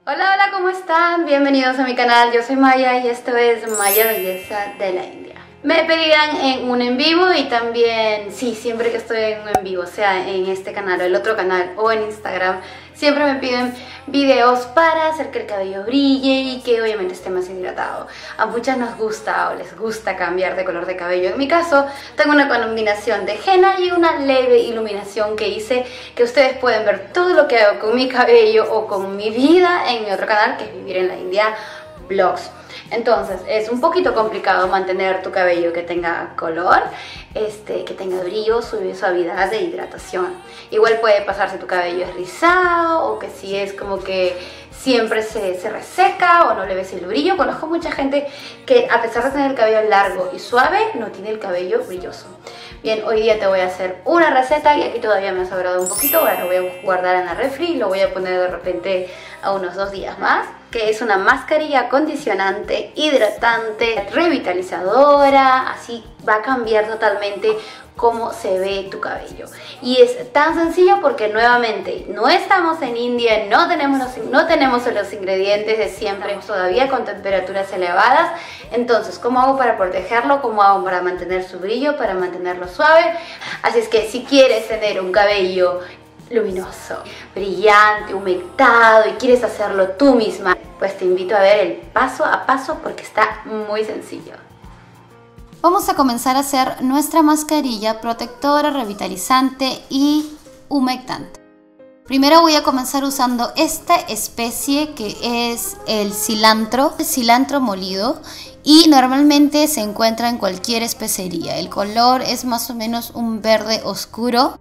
Hola, hola, ¿cómo están? Bienvenidos a mi canal, yo soy Maya y esto es Maya Belleza de la India. Me pedían en un en vivo y también, sí, siempre que estoy en un en vivo, sea en este canal o el otro canal o en Instagram, siempre me piden videos para hacer que el cabello brille y que obviamente esté más hidratado. A muchas nos gusta o les gusta cambiar de color de cabello. En mi caso, tengo una combinación de henna y una leve iluminación que hice, que ustedes pueden ver todo lo que hago con mi cabello o con mi vida en mi otro canal, que es Vivir en la India Vlogs. Entonces es un poquito complicado mantener tu cabello que tenga color, que tenga brillo, suavidad e hidratación. Igual puede pasar si tu cabello es rizado o que si es como que siempre se reseca o no le ves el brillo. Conozco mucha gente que a pesar de tener el cabello largo y suave no tiene el cabello brilloso. Bien, hoy día te voy a hacer una receta y aquí todavía me ha sobrado un poquito. Ahora lo voy a guardar en la refri y lo voy a poner de repente a unos 2 días más. Que es una mascarilla acondicionante, hidratante, revitalizadora. Así va a cambiar totalmente cómo se ve tu cabello. Y es tan sencillo porque nuevamente no estamos en India, no tenemos los ingredientes de siempre, todavía con temperaturas elevadas. Entonces, ¿cómo hago para protegerlo? ¿Cómo hago para mantener su brillo, para mantenerlo suave? Así es que si quieres tener un cabello luminoso, brillante, humectado y quieres hacerlo tú misma, pues te invito a ver el paso a paso porque está muy sencillo. Vamos a comenzar a hacer nuestra mascarilla protectora, revitalizante y humectante. Primero voy a comenzar usando esta especie que es el cilantro molido, y normalmente se encuentra en cualquier especería. El color es más o menos un verde oscuro,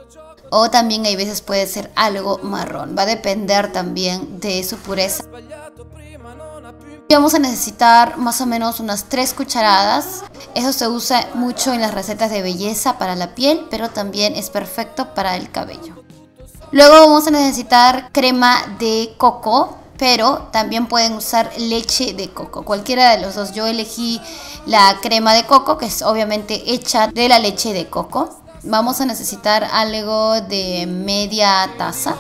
o también hay veces puede ser algo marrón, va a depender también de su pureza. Vamos a necesitar más o menos unas 3 cucharadas. Eso se usa mucho en las recetas de belleza para la piel, pero también es perfecto para el cabello. Luego vamos a necesitar crema de coco, pero también pueden usar leche de coco, cualquiera de los dos. Yo elegí la crema de coco, que es obviamente hecha de la leche de coco. Vamos a necesitar algo de media taza.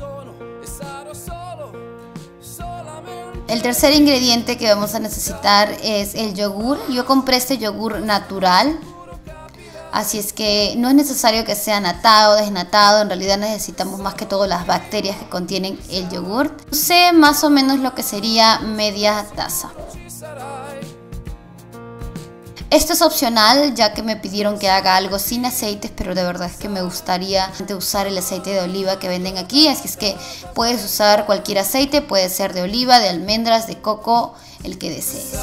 El tercer ingrediente que vamos a necesitar es el yogur. Yo compré este yogur natural, así es que no es necesario que sea natado o desnatado. En realidad necesitamos más que todo las bacterias que contienen el yogur. Usé más o menos lo que sería media taza. Esto es opcional, ya que me pidieron que haga algo sin aceites, pero de verdad es que me gustaría usar el aceite de oliva que venden aquí, así es que puedes usar cualquier aceite, puede ser de oliva, de almendras, de coco, el que desees.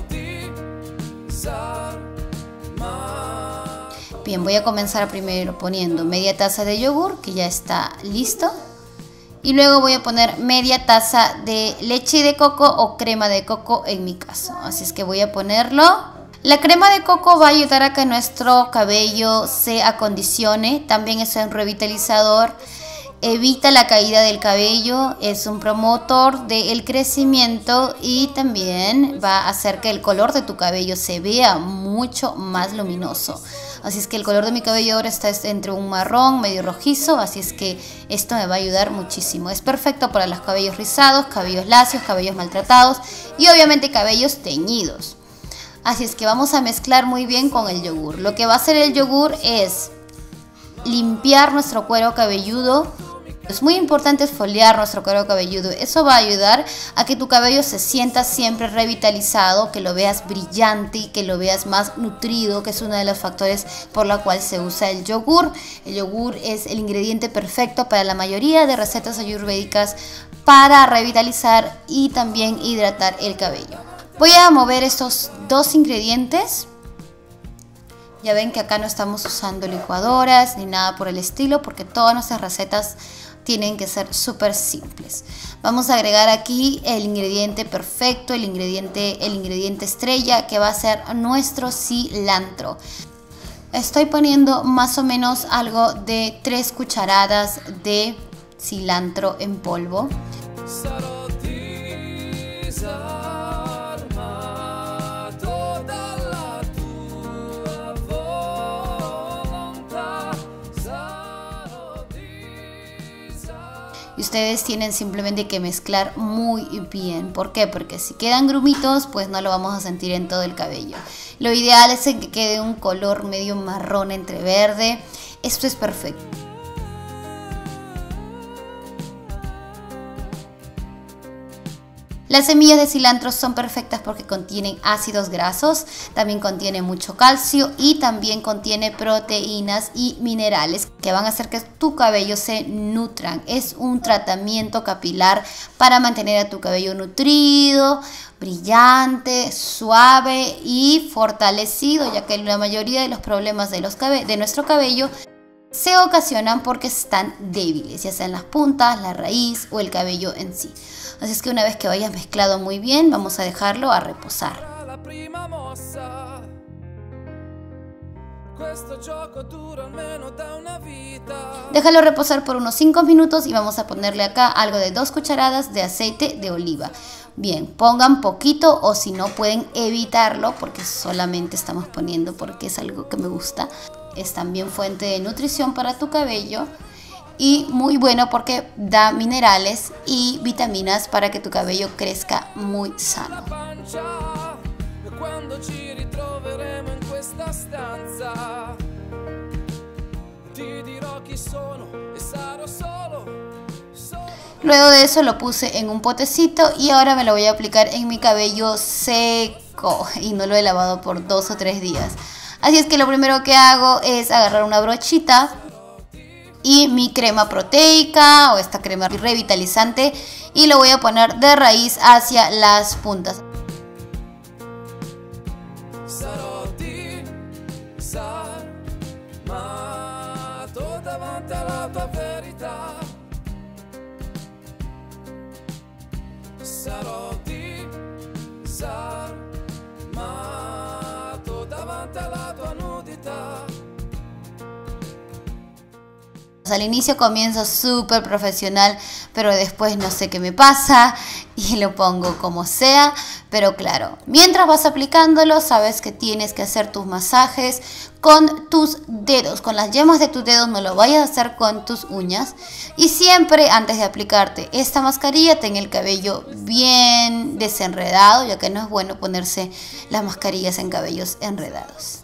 Bien, voy a comenzar primero poniendo media taza de yogur, que ya está listo. Y luego voy a poner media taza de leche de coco o crema de coco en mi caso, así es que voy a ponerlo. La crema de coco va a ayudar a que nuestro cabello se acondicione, también es un revitalizador, evita la caída del cabello, es un promotor del crecimiento y también va a hacer que el color de tu cabello se vea mucho más luminoso. Así es que el color de mi cabello ahora está entre un marrón medio rojizo, así es que esto me va a ayudar muchísimo. Es perfecto para los cabellos rizados, cabellos lacios, cabellos maltratados y obviamente cabellos teñidos. Así es que vamos a mezclar muy bien con el yogur. Lo que va a hacer el yogur es limpiar nuestro cuero cabelludo. Es muy importante exfoliar nuestro cuero cabelludo. Eso va a ayudar a que tu cabello se sienta siempre revitalizado, que lo veas brillante y que lo veas más nutrido, que es uno de los factores por la cual se usa el yogur. El yogur es el ingrediente perfecto para la mayoría de recetas ayurvédicas para revitalizar y también hidratar el cabello. Voy a mover estos 2 ingredientes. Ya ven que acá no estamos usando licuadoras ni nada por el estilo, porque todas nuestras recetas tienen que ser súper simples. Vamos a agregar aquí el ingrediente perfecto, el ingrediente estrella, que va a ser nuestro cilantro. Estoy poniendo más o menos algo de 3 cucharadas de cilantro en polvo. ustedes tienen simplemente que mezclar muy bien. ¿Por qué? Porque si quedan grumitos, pues no lo vamos a sentir en todo el cabello. Lo ideal es que quede un color medio marrón entre verde. Esto es perfecto. Las semillas de cilantro son perfectas porque contienen ácidos grasos, también contiene mucho calcio y también contiene proteínas y minerales que van a hacer que tu cabello se nutran. Es un tratamiento capilar para mantener a tu cabello nutrido, brillante, suave y fortalecido, ya que la mayoría de los problemas de nuestro cabello se ocasionan porque están débiles, ya sean las puntas, la raíz o el cabello en sí. Así es que una vez que vayas mezclado muy bien, vamos a dejarlo a reposar. Déjalo reposar por unos 5 minutos y vamos a ponerle acá algo de 2 cucharadas de aceite de oliva. Bien, pongan poquito o si no pueden evitarlo porque solamente estamos poniendo porque es algo que me gusta. Es también fuente de nutrición para tu cabello y muy bueno porque da minerales y vitaminas para que tu cabello crezca muy sano. Luego de eso lo puse en un potecito y ahora me lo voy a aplicar en mi cabello seco y no lo he lavado por 2 o 3 días. Así es que lo primero que hago es agarrar una brochita y mi crema proteica o esta crema revitalizante y lo voy a poner de raíz hacia las puntas. Al inicio comienzo súper profesional, pero después no sé qué me pasa y lo pongo como sea. Pero claro, mientras vas aplicándolo, sabes que tienes que hacer tus masajes con tus dedos, con las yemas de tus dedos, no lo vayas a hacer con tus uñas. Y siempre antes de aplicarte esta mascarilla, ten el cabello bien desenredado, ya que no es bueno ponerse las mascarillas en cabellos enredados.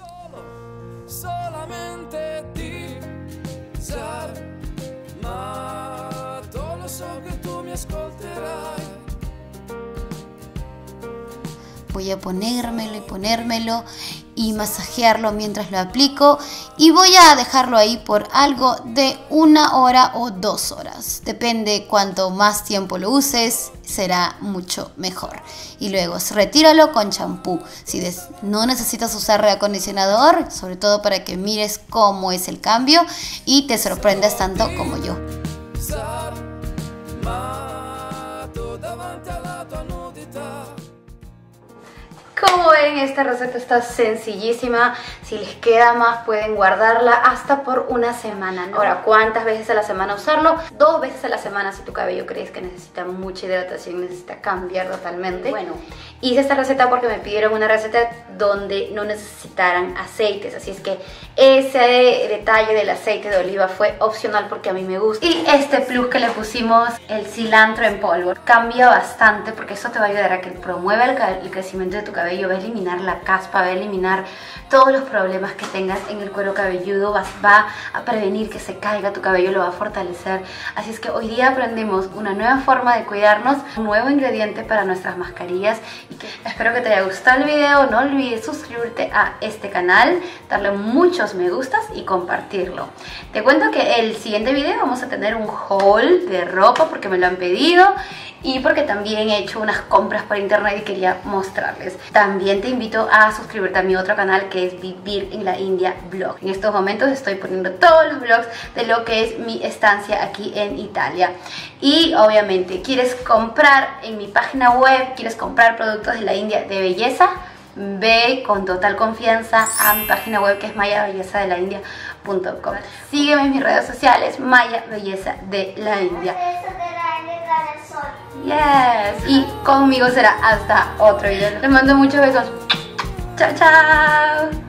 Voy a ponérmelo y masajearlo mientras lo aplico y voy a dejarlo ahí por algo de 1 hora o 2 horas. Depende cuánto más tiempo lo uses, será mucho mejor. Y luego retíralo con champú. Si no necesitas usar reacondicionador, sobre todo para que mires cómo es el cambio y te sorprendas tanto como yo. Como ven, esta receta está sencillísima. Si les queda más pueden guardarla hasta por una semana, ¿no? Ahora, ¿cuántas veces a la semana usarlo? 2 veces a la semana si tu cabello crees que necesita mucha hidratación, necesita cambiar totalmente. Bueno, hice esta receta porque me pidieron una receta donde no necesitaran aceites, así es que ese detalle del aceite de oliva fue opcional porque a mí me gusta. Y este plus que le pusimos, el cilantro en polvo, cambia bastante porque eso te va a ayudar a que promueva el crecimiento de tu cabello, va a eliminar la caspa, va a eliminar todos los problemas que tengas en el cuero cabelludo, va a prevenir que se caiga tu cabello, lo va a fortalecer. Así es que hoy día aprendimos una nueva forma de cuidarnos, un nuevo ingrediente para nuestras mascarillas. Espero que te haya gustado el video, no olvides suscribirte a este canal, darle muchos me gustas y compartirlo. Te cuento que el siguiente video vamos a tener un haul de ropa porque me lo han pedido y porque también he hecho unas compras por internet y quería mostrarles. También te invito a suscribirte a mi otro canal que es Vivir en la India Vlog. En estos momentos estoy poniendo todos los vlogs de lo que es mi estancia aquí en Italia. Y obviamente quieres comprar en mi página web, quieres comprar productos de la India de belleza, ve con total confianza a mi página web que es mayabellezadelaindia.com. Sígueme en mis redes sociales, Maya Belleza de la India. Yes. Y conmigo será hasta otro video. Les mando muchos besos. Chao, chao.